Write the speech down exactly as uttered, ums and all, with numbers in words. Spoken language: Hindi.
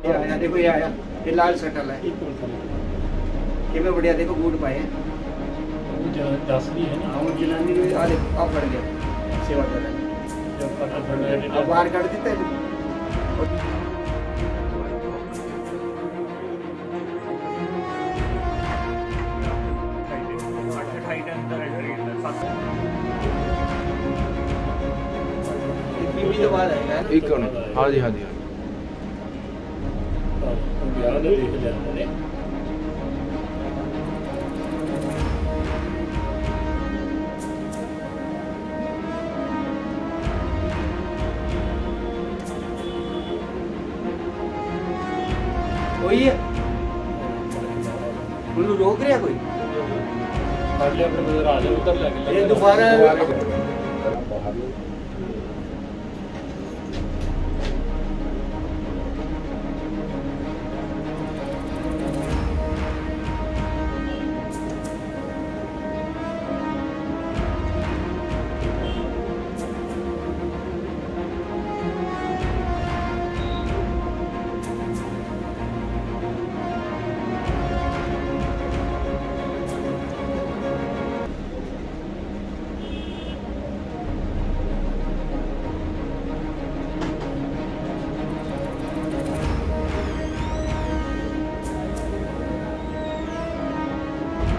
आया देखो ये आया ये लाल शटल है किमें बढ़िया देखो बूट पाए दस भी है ना जनानी आ देखो अब बढ़ गया सेवा कर रहा है अब बाहर कर देते हैं एक हाँ जी हाँ जी कोई है उन्हें रोक रहा कोई उधर दोबारा